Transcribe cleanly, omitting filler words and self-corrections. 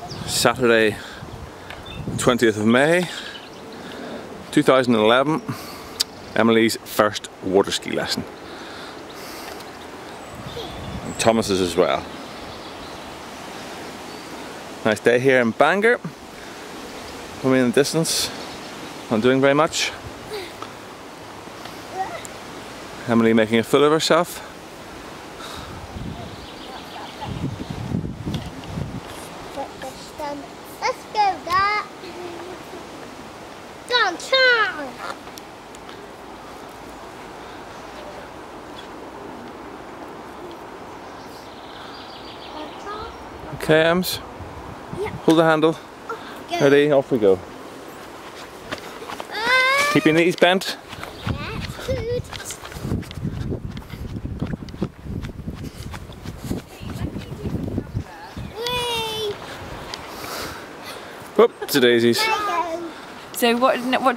Saturday, 20th of May, 2011, Emily's first water ski lesson. And Thomas's as well. Nice day here in Bangor. Coming in the distance, not doing very much. Emily making a fool of herself. Let's go, Dad. Downtown. Okay, Ems. Yeah. Hold the handle. Go. Ready? Off we go. Keep your knees bent. Yeah, good. Whee! Whoop, to daisies. There you go. So what